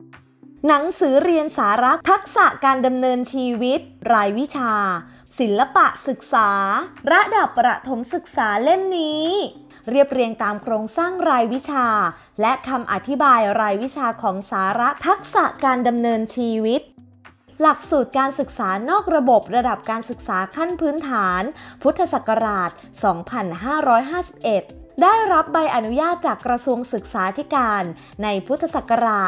หนังสือเรียนสาระทักษะการดำเนินชีวิตรายวิชาศิลปะศึกษาระดับประถมศึกษาเล่มนี้เรียบเรียงตามโครงสร้างรายวิชาและคำอธิบายรายวิชาของสาระทักษะการดำเนินชีวิตหลักสูตรการศึกษานอกระบบระดับการศึกษาขั้นพื้นฐานพุทธศักราช 2551 ได้รับใบอนุญาตจากกระทรวงศึกษาธิการในพุทธศักราช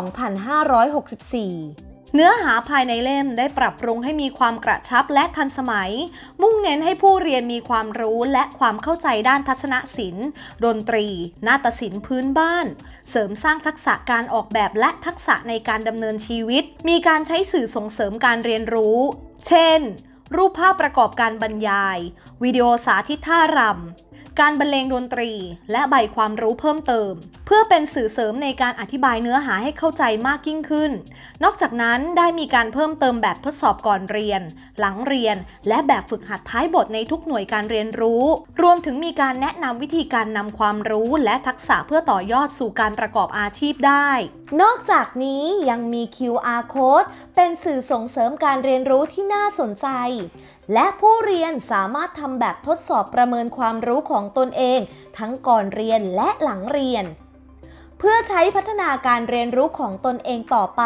2564 เนื้อหาภายในเล่มได้ปรับปรุงให้มีความกระชับและทันสมัยมุ่งเน้นให้ผู้เรียนมีความรู้และความเข้าใจด้านทัศนศิลป์ดนตรีนาฏศิลป์พื้นบ้านเสริมสร้างทักษะการออกแบบและทักษะในการดำเนินชีวิตมีการใช้สื่อส่งเสริมการเรียนรู้เช่นรูปภาพประกอบการบรรยายวิดีโอสาธิตท่ารำการบรรเลงดนตรีและใบความรู้เพิ่มเติมเพื่อเป็นสื่อเสริมในการอธิบายเนื้อหาให้เข้าใจมากยิ่งขึ้นนอกจากนั้นได้มีการเพิ่มเติมแบบทดสอบก่อนเรียนหลังเรียนและแบบฝึกหัดท้ายบทในทุกหน่วยการเรียนรู้รวมถึงมีการแนะนำวิธีการนำความรู้และทักษะเพื่อต่อยอดสู่การประกอบอาชีพได้นอกจากนี้ยังมี QR Code เป็นสื่อส่งเสริมการเรียนรู้ที่น่าสนใจและผู้เรียนสามารถทำแบบทดสอบประเมินความรู้ของตนเองทั้งก่อนเรียนและหลังเรียนเพื่อใช้พัฒนาการเรียนรู้ของตนเองต่อไป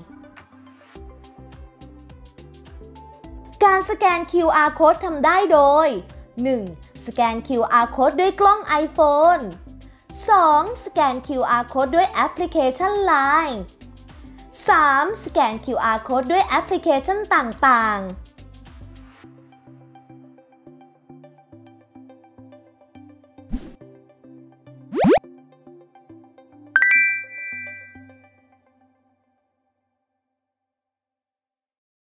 การสแกน QR Code ทำได้โดย 1. สแกน QR Code ด้วยกล้อง iPhone 2. สแกน QR Code ด้วยแอปพลิเคชัน LINE 3. สแกน QR Code ด้วยแอปพลิเคชันต่างๆ